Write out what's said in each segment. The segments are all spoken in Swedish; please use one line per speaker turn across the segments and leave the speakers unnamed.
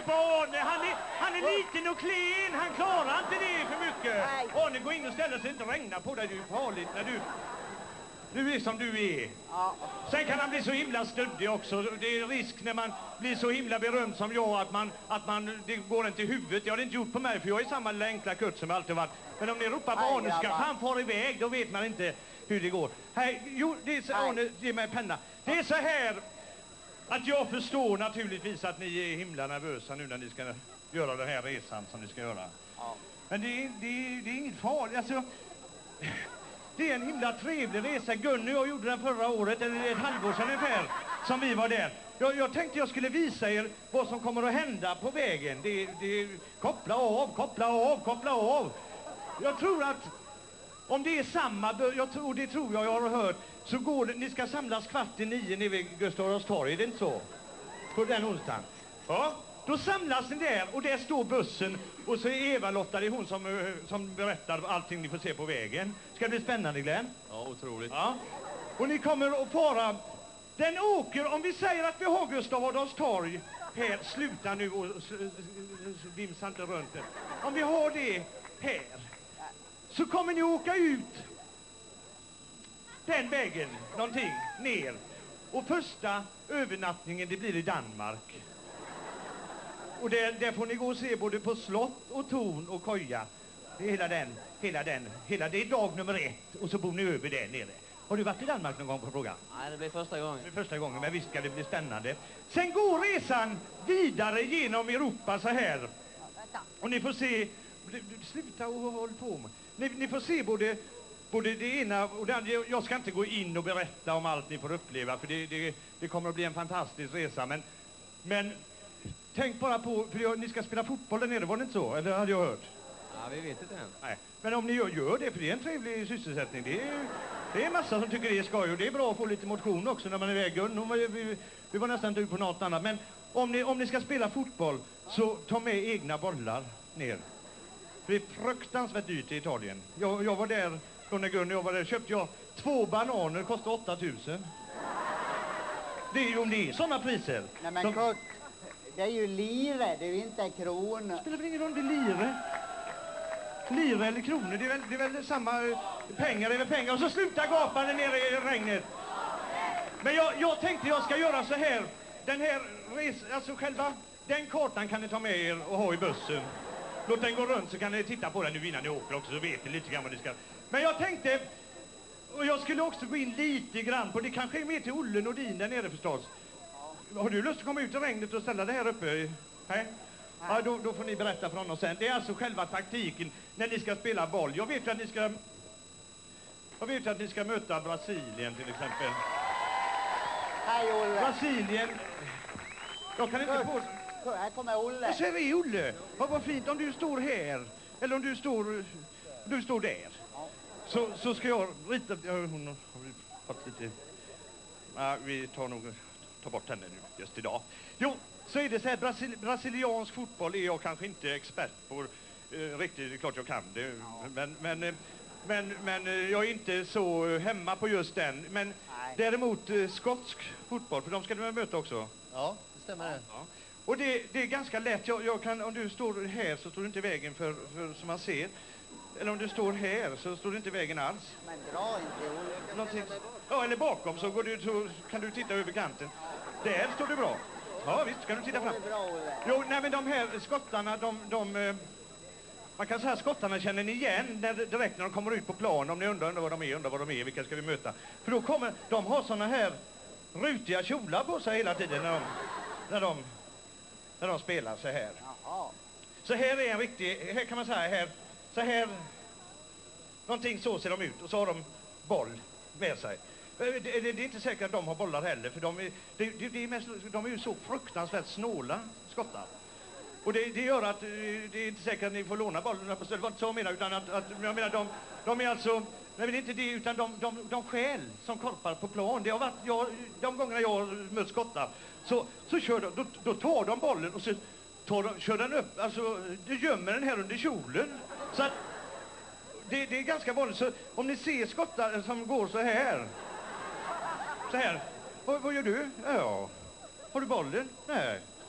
på Arne. Han är liten och klen. Han klarar inte det för mycket. Arne, gå in och ställa sig, inte regna på dig. Det är farligt när du är som du är.
Ja.
Sen kan han bli så himla stöddig också. Det är risk när man blir så himla berömd som jag att det går inte i huvudet. Jag har det inte gjort på mig för jag är samma lilla enkla kutt som jag alltid varit. Men om ni ropar på Arne ska han fara iväg, då vet man inte hur det går. Hej, jo, det är så, Arne, ge mig penna. Det är så här att jag förstår naturligtvis att ni är himla nervösa nu när ni ska göra den här resan som ni ska göra.
Ja.
Men det är inget farligt. Alltså, det är en himla trevlig resa. Gunny och jag gjorde den förra året, eller ett halvår sedan ungefär, som vi var där. Jag tänkte jag skulle visa er vad som kommer att hända på vägen. Koppla av. Jag tror att om det är samma, och det tror jag har hört, så går det, ni ska samlas 8:45 nere vid Gustav Adolfs torg, är det inte så? På den onsdagen. Ja, då samlas ni där och där står bussen och så är Eva-Lotta, det är hon som berättar allting ni får se på vägen. Ska det bli spännande, Glenn?
Ja, otroligt.
Ja. Och ni kommer att fara. Den åker, om vi säger att vi har Gustav Adolfs torg här, sluta nu och vimsa inte runt det. Om vi har det här, så kommer ni åka ut den vägen, någonting, ner. Och första övernattningen, det blir i Danmark. Och där får ni gå och se både på slott och torn och koja. Det är det är dag nummer 1 och så bor ni över där nere. Har du varit i Danmark någon gång på program?
Nej, det blir första gången.
Det är första gången, men visst ska det bli spännande. Sen går resan vidare genom Europa så här. Och ni får se, sluta och håll på med. Ni får se både det ena och det andra. Jag ska inte gå in och berätta om allt ni får uppleva, för det kommer att bli en fantastisk resa. Men tänk bara på, för ni ska spela fotboll där nere, var det inte så? Eller hade jag hört?
Ja, vi vet inte än.
Nej. Men om ni gör det, för det är en trevlig sysselsättning. Det är massa som tycker det är skoj, och det är bra att få lite motion också när man är iväg. Vi var nästan inte ute på något annat. Men om ni ska spela fotboll, så ta med egna bollar ner. För det är fruktansvärt dyrt i Italien. Jag var där, då när Gunnar och jag var där, köpte jag 2 bananer, kostade 8 000. Det är ju om det är sådana priser.
Nej men Kurt, det är ju lire, det är ju inte kronor.
Det spelar väl ingen roll, det är lire. Lire eller kronor, det är väl samma pengar över pengar. Och så slutar gapande nere i regnet. Men jag tänkte jag ska göra så här. Den här alltså själva den kartan kan ni ta med er och ha i bussen. Låt den gå runt så kan ni titta på den nu innan ni åker också, så vet ni lite grann vad ni ska. Men jag tänkte, och jag skulle också gå in lite grann på, det kanske är mer till Olle Nordin där nere förstås. Har du lust att komma ut i regnet och ställa det här uppe? Hej? Ja, då får ni berätta för honom sen. Det är alltså själva taktiken när ni ska spela boll. Jag vet att ni ska möta Brasilien till exempel.
Hej Olle.
Brasilien. Jag kan inte på...
Här kommer Olle.
Jag ser vi Olle. Vad fint om du står här. Eller om du står där. Så ska jag rita... Hon har fått lite... Ja, vi tar bort henne nu just idag. Jo, så är det så här, brasiliansk fotboll är jag kanske inte expert på riktigt, det är klart jag kan det. Men jag är inte så hemma på just den. Men däremot skotsk fotboll, för de ska du möta också.
Ja, det stämmer det.
Ja. Och det är ganska lätt. Jag kan, om du står här så står du inte i vägen för som man ser. Eller om du står här så står du inte i vägen alls.
Men dra inte Olle.
Någonting. Ja, eller bakom så kan du titta över kanten. Där står du bra. Ja, visst, kan du titta fram. Jo, nej, men de här skottarna, man kan säga att skottarna känner ni igen direkt när de kommer ut på plan. Om ni undrar vad de är, vilka ska vi möta? För då kommer, de har såna här rutiga kjolar på sig hela tiden när de spelar så här.
Jaha.
Så här är en riktig, här kan man säga, så här, någonting så ser de ut. Och så har de boll med sig. Det är inte säkert att de har bollar heller, för de är ju så fruktansvärt snåla skottar. Och det gör att det är inte säkert att ni får låna bollarna på stället. Det var inte så jag menar, utan att jag menar de är alltså, nej men inte det, utan de skäl som korpar på plan. Det har varit, de gångerna jag har mött skottar så kör då tar de bollen och så kör den upp, alltså du gömmer den här under kjolen. Så att det är ganska vanligt. Så om ni ser skottar som går så här. Vad gör du? Ja. Har du bollen? Nej. Det är klart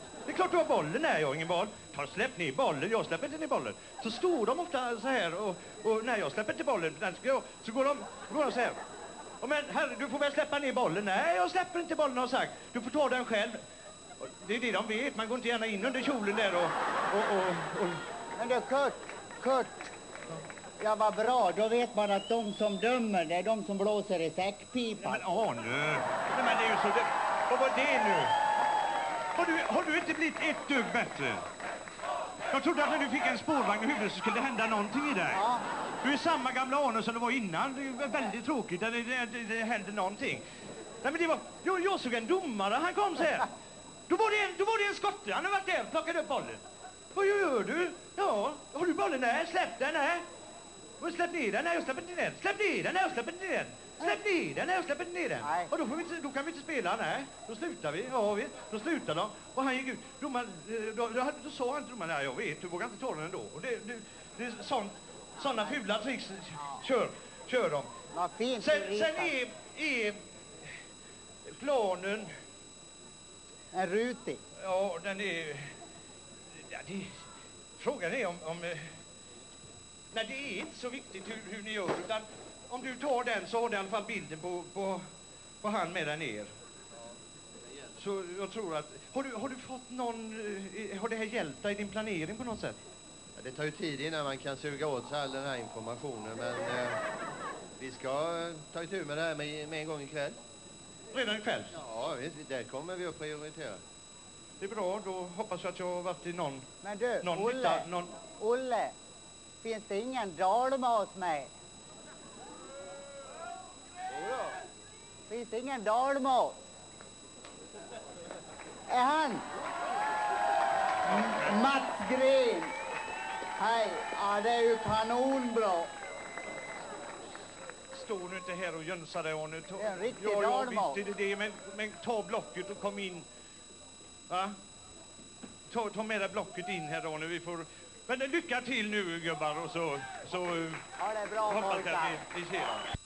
klart du har bollen. Nej, jag har ingen boll. Släpp ner bollen. Jag släpper inte ner bollen. Så står de ofta så här och nej, jag släpper inte bollen. Så går de så här. Men herre, du får väl släppa ner bollen. Nej, jag släpper inte bollen, har sagt. Du får ta den själv. Det är det de vet. Man går inte gärna in under kjolen där och...
Men du, Kurt. Ja, vad bra. Då vet man att de som dömer, det är de som blåser i säckpipan.
Men Arne, nej, men det är ju så... Vad var det nu? Har du inte blivit ett dugg bättre? Jag trodde att när du fick en spårvagn i huvudet så skulle det hända någonting i dig.
Ja.
Du är samma gamla Arne som det var innan. Det är väldigt tråkigt att det händer någonting. Nej, men det var... Jag såg en domare, han kom så här. Då var det en skotte, han har varit där och plockat upp bollen. Vad gör du? Ja, har du bollen? Nej, släpp den, nej. Släpp ner den, nej, jag släpper inte den. Släpp ner den, nej, jag släpper inte den. Släpp ner den, nej, jag släpper inte ner den.
Nej.
Och då kan vi inte spela, nej. Då slutar vi, då slutar de. Och han gick ut. Domaren, då sa han till domaren, nej, jag vet, du vågar inte ta den ändå. Och det är sådana fula tricks kör de.
Vad fint.
Sen är planen...
En rutig.
Ja, den är... Ja, frågan är om... Nej, det är inte så viktigt hur ni gör, utan om du tar den så har du i alla fall bilden på han med där ner. Så jag tror att... Har du fått någon... Har det här hjälpt dig i din planering på något sätt?
Ja, det tar ju tid innan man kan suga åt sig all den här informationen, men vi ska ta itu med det här med en gång ikväll.
Redan ikväll?
Ja, det kommer vi att prioritera.
Det är bra, då hoppas jag att jag har varit i någon...
Men du,
någon
Olle,
nytta,
Olle, finns det ingen dalmas med? Finns det ingen dalmas? Är han? Mats Gren. Hej, ja det är ju kanonbra.
Stå nu inte här och jönsa dig, Arne.
Det är en riktig
ja,
dalmas.
visst är det det, men ta blocket och kom in. Va? Ta med det blocket in här, Arne. Vi får... Men lycka till nu, gubbar, och så
Ja, det är bra,
hoppas jag
pojkar.
att vi ser.